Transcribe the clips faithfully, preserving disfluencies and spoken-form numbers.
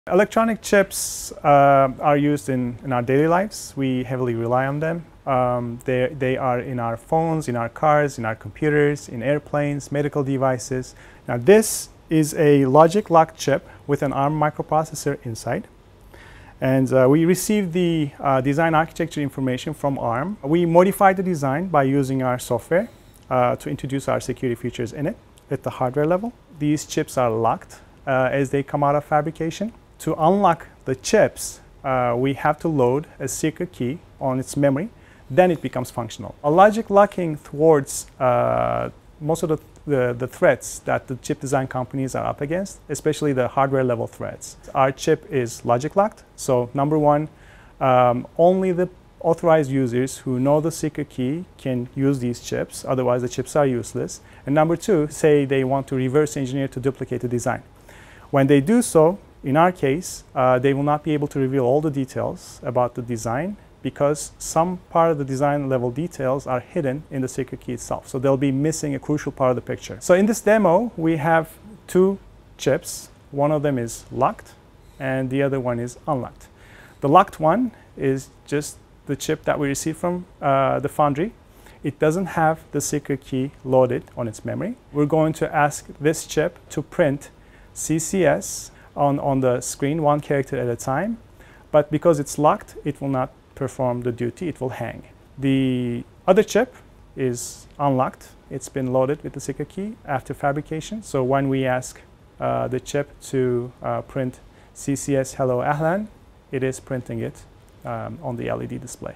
Electronic chips uh, are used in, in our daily lives. We heavily rely on them. Um, they, they are in our phones, in our cars, in our computers, in airplanes, medical devices. Now this is a logic locked chip with an ARM microprocessor inside. And uh, we received the uh, design architecture information from ARM. We modified the design by using our software uh, to introduce our security features in it at the hardware level. These chips are locked uh, as they come out of fabrication. To unlock the chips, uh, we have to load a secret key on its memory, then it becomes functional. A logic locking thwarts uh, most of the, the, the threats that the chip design companies are up against, especially the hardware level threats. Our chip is logic locked, so number one, um, only the authorized users who know the secret key can use these chips, otherwise the chips are useless. And number two, say they want to reverse engineer to duplicate the design. When they do so, in our case, uh, they will not be able to reveal all the details about the design because some part of the design level details are hidden in the secret key itself. So they'll be missing a crucial part of the picture. So in this demo, we have two chips. One of them is locked and the other one is unlocked. The locked one is just the chip that we received from uh, the foundry. It doesn't have the secret key loaded on its memory. We're going to ask this chip to print C C S On, on the screen, one character at a time, but because it's locked, it will not perform the duty, it will hang. The other chip is unlocked. It's been loaded with the secret key after fabrication, so when we ask uh, the chip to uh, print C C S Hello Ahlan, it is printing it um, on the L E D display.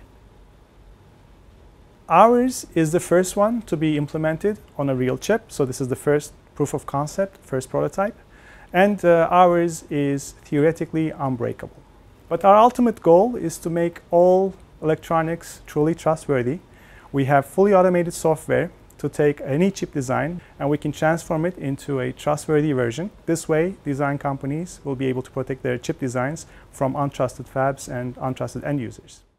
Ours is the first one to be implemented on a real chip, so this is the first proof of concept, first prototype. And uh, ours is theoretically unbreakable. But our ultimate goal is to make all electronics truly trustworthy. We have fully automated software to take any chip design and we can transform it into a trustworthy version. This way, design companies will be able to protect their chip designs from untrusted fabs and untrusted end users.